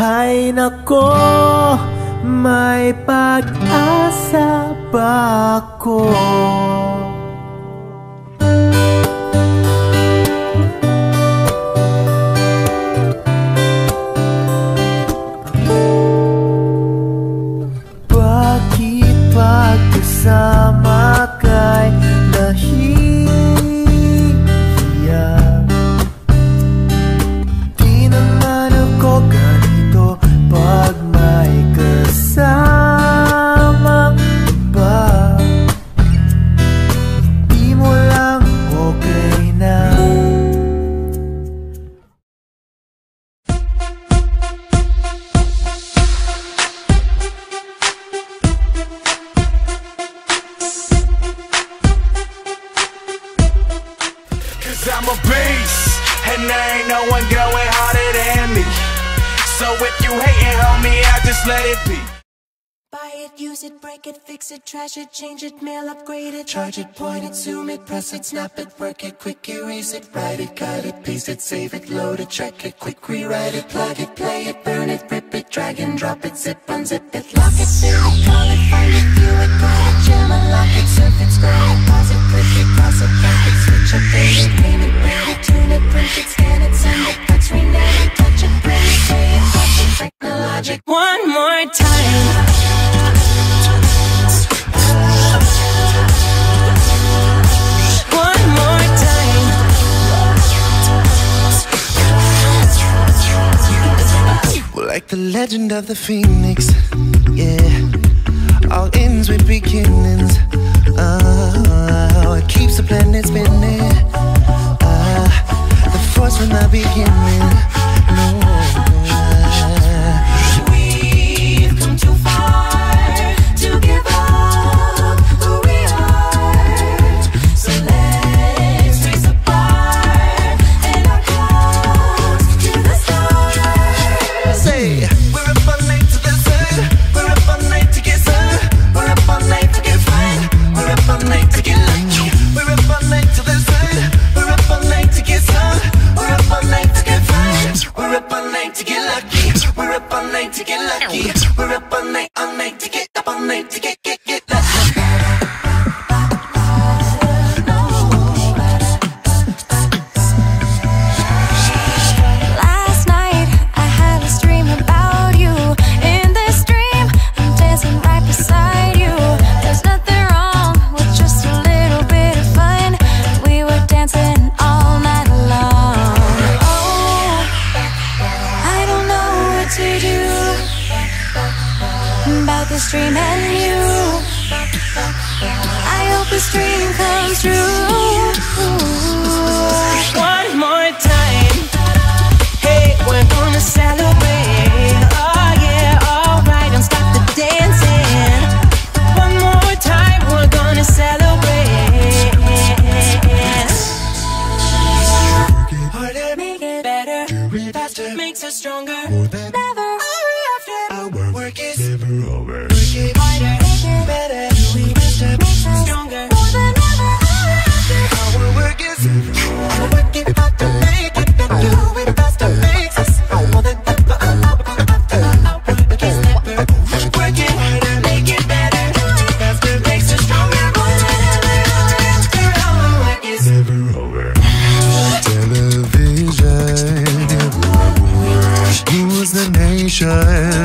Hay nako, may pag-asa ba ako? Bakit pagkasama kay nahihiya? Di naman ako ganito pag may kasama ba? Di mo lang okay na. Cause I'm a beast, and there ain't no one going harder than me. So if you hating on me, I just let it be. Buy it, use it, break it, fix it, trash it, change it, mail, upgrade it, charge it, point it, zoom it, press it, snap it, work it, quick erase it, write it, cut it, paste it, save it, load it, check it, quick rewrite it, plug it, play it, burn it, rip it, drag and drop it, zip, unzip it, lock it, fill it, call it, find it, view it, write it, jam, unlock it, surf it, scroll it, pause it, click it, cross it, back it, switch it, date it, name it, read it, tune it, print it, scan it, send it, fax, rename it, touch it, print it, pay it, touch it, technologic. One more time. Like the legend of the phoenix, yeah. All ends with beginnings. It keeps the planet spinning. The force from the beginning. No. We've come too far to give up who we are. So let's raise a bar and our close to the stars. Say, we're up all night to the sun. We're up all night to get sun. We're up all night to get fun. We're up all night to get lucky. We're up all night to the sun. We're up all night to get sun. We're up all night to get fun. We're up all night to get lucky. We're up all night to get lucky. We're up all night to get up all night to get lucky. Last night I had a dream about you. In this dream I'm dancing right beside you. There's nothing wrong with just a little bit of fun. We were dancing all night long. Oh, I don't know what to do about this dream and you. I hope this dream comes true. One more time. Hey, we're gonna celebrate. Oh yeah, alright, don't stop the dancing. One more time, we're gonna celebrate. Harder, make it better. Faster, makes us stronger. Never, our work is never over. Work it harder, better, faster, makes us stronger. More than ever, our work is never over. Work it harder, make it better. Do it faster, makes us more than ever. Our work is never over. Work it harder, make it better. Do it faster, makes us stronger. More than ever, our work is never over. Television rules the nation. Oh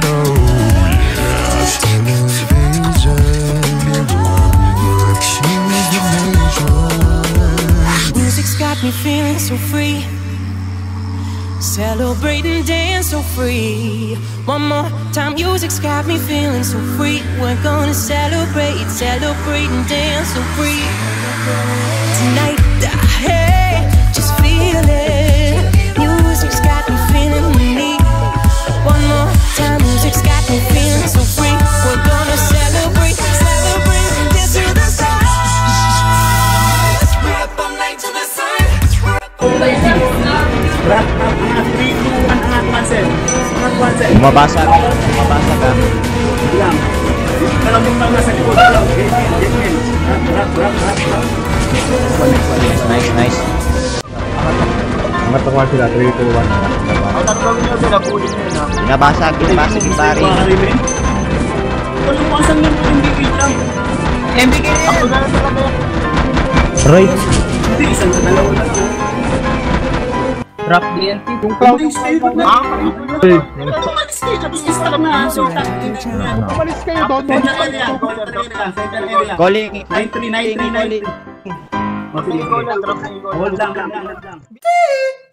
yeah. Television rules the nation. Music's got me feeling so free. Celebrating, dance so free. One more time, music's got me feeling so free. We're gonna celebrate, celebrate and dance so free. Tonight, hey, just feel it. Music's got me feeling me. One more time, music's got me feeling so free. We're gonna celebrate, celebrate and dance to the stars. We're up all night to the sun. Bumabasa ka. Bumabasa ka. Nice, nice. matukuhan sila. 3, 2, 1. Binabasag yung pari. Walang pasang yung MBK lang. MBK na yan! Right. Hindi, isang sa dalawa na lang. Drop DNT. Yung cloud yung stay doon na. Umalis kayo, tapos isa lang na. Umalis kayo doon. Center area. Calling. 93. Hold lang.